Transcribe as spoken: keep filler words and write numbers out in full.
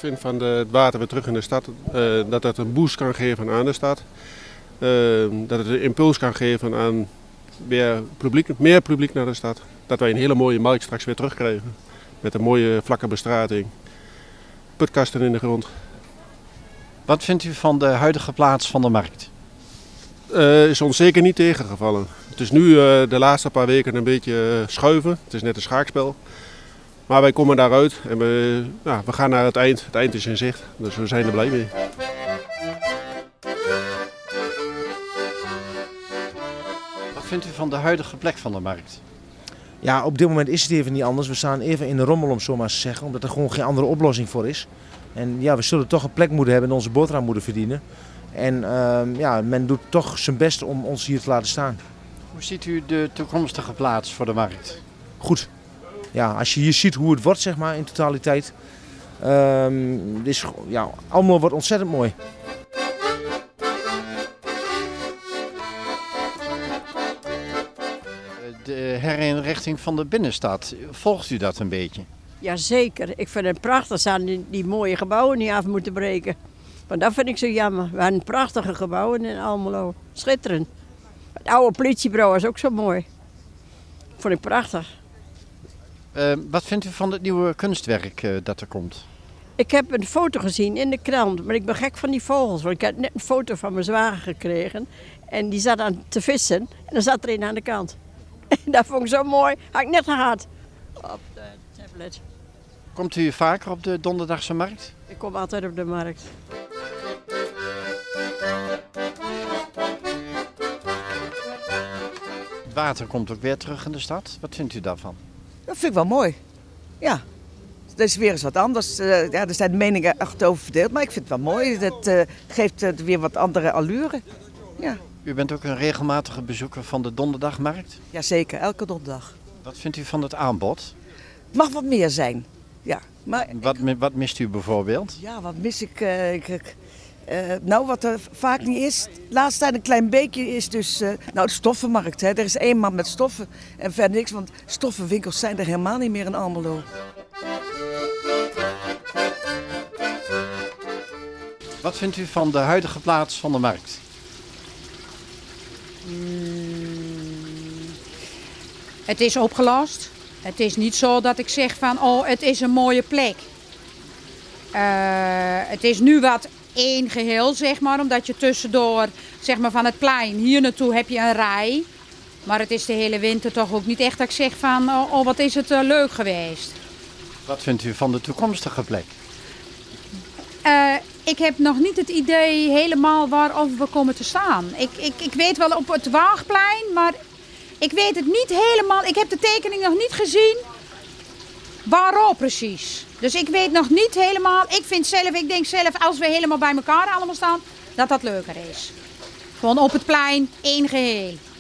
vind van de, het water weer terug in de stad, uh, dat het een boost kan geven aan de stad. Uh, dat het een impuls kan geven aan weer publiek, meer publiek naar de stad. Dat wij een hele mooie markt straks weer terugkrijgen. Met een mooie vlakke bestrating. Putkasten in de grond. Wat vindt u van de huidige plaats van de markt? Uh, is ons zeker niet tegengevallen. Het is nu uh, de laatste paar weken een beetje schuiven. Het is net een schaakspel. Maar wij komen daaruit en we, nou, we gaan naar het eind. Het eind is in zicht, dus we zijn er blij mee. Wat vindt u van de huidige plek van de markt? Ja, op dit moment is het even niet anders. We staan even in de rommel, om zo maar te zeggen, omdat er gewoon geen andere oplossing voor is. En ja, we zullen toch een plek moeten hebben en onze boterham moeten verdienen. En uh, ja, men doet toch zijn best om ons hier te laten staan. Hoe ziet u de toekomstige plaats voor de markt? Goed. Ja, als je hier ziet hoe het wordt, zeg maar, in totaliteit. Uh, is, ja, allemaal wordt ontzettend mooi. De herinrichting van de binnenstad, volgt u dat een beetje? Jazeker, ik vind het prachtig dat die, die mooie gebouwen niet af moeten breken. Want dat vind ik zo jammer. We hebben prachtige gebouwen in Almelo, schitterend. Het oude politiebureau is ook zo mooi. Vond ik prachtig. Uh, wat vindt u van het nieuwe kunstwerk uh, dat er komt? Ik heb een foto gezien in de krant, maar ik ben gek van die vogels. Want ik heb net een foto van mijn zwager gekregen. En die zat aan te vissen en er zat er een aan de kant. Dat vond ik zo mooi. Had ik net gehad op de tablet. Komt u vaker op de donderdagse markt? Ik kom altijd op de markt. Het water komt ook weer terug in de stad. Wat vindt u daarvan? Dat vind ik wel mooi. Ja, dat is weer eens wat anders. Uh, ja, er zijn de meningen echt over verdeeld, maar ik vind het wel mooi. Dat uh, geeft uh, weer wat andere allure. Ja. U bent ook een regelmatige bezoeker van de donderdagmarkt? Jazeker, elke donderdag. Wat vindt u van het aanbod? Het mag wat meer zijn. Ja, maar wat, ik, wat mist u bijvoorbeeld? Ja, wat mis ik? Uh, ik uh, nou, wat er vaak niet is. Laatst tijd een klein beetje is dus uh, nou, de stoffenmarkt. Hè. Er is één man met stoffen en verder niks, want stoffenwinkels zijn er helemaal niet meer in Almelo. Wat vindt u van de huidige plaats van de markt? Hmm. Het is opgelost. Het is niet zo dat ik zeg van, oh, het is een mooie plek. Uh, het is nu wat één geheel, zeg maar, omdat je tussendoor, zeg maar, van het plein hier naartoe heb je een rij. Maar het is de hele winter toch ook niet echt dat ik zeg van, oh, oh wat is het uh, leuk geweest. Wat vindt u van de toekomstige plek? Uh, ik heb nog niet het idee helemaal waarover we komen te staan. Ik, ik, ik weet wel op het Waagplein, maar ik weet het niet helemaal. Ik heb de tekening nog niet gezien. Waarop precies. Dus ik weet nog niet helemaal. Ik vind zelf, ik denk zelf, als we helemaal bij elkaar allemaal staan, dat dat leuker is. Gewoon op het plein, één geheel.